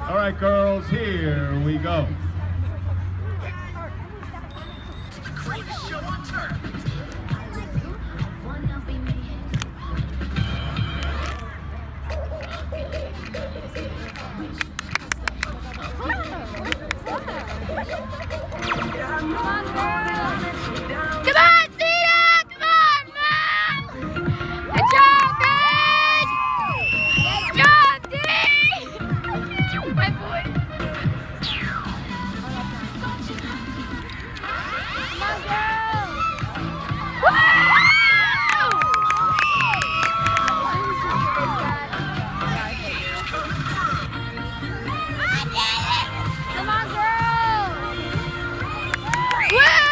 All right, girls, here we go. The greatest show on turf. Come on, Zia! Come on, Mel! Good job, Paige! Good job, Dee! My boy. Come on, girl! Woo! Come on, girl! Woo!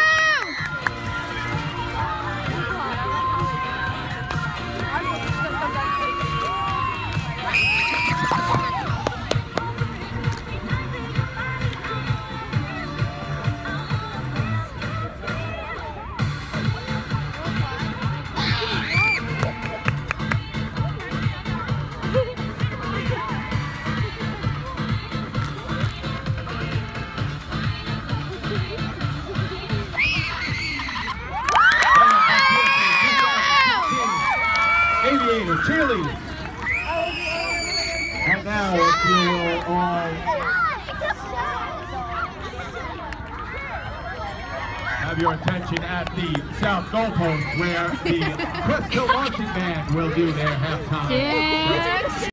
Aviator, cheerleaders. And now, if you will all have your attention at the south goalpost where the Crystal Marching Band will do their halftime. Yeah.